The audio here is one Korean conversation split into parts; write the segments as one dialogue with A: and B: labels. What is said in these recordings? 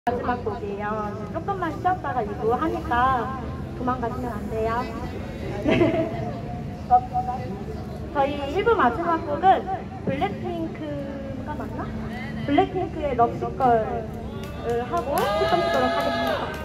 A: 마지막 곡이에요. 조금만 쉬었다가 이거 하니까 도망가시면 안 돼요. 저희 1부 마지막 곡은 블랙핑크가 맞나? 블랙핑크의 럽시걸을 하고 시작하도록 하겠습니다.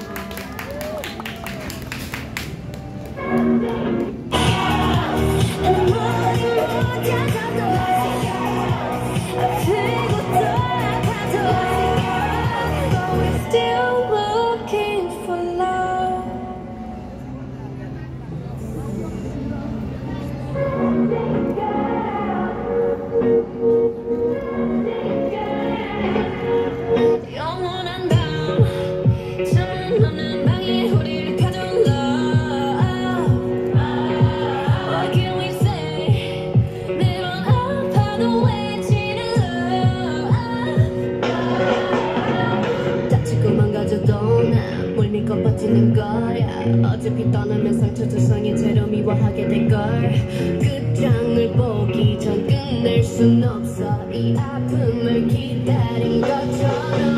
B: 버티는 거야. 어차피 떠나면 상처 조성이 채로 미워하게 될걸. 끝장을 보기 전 끝낼 순 없어. 이 아픔을 기다린 것처럼.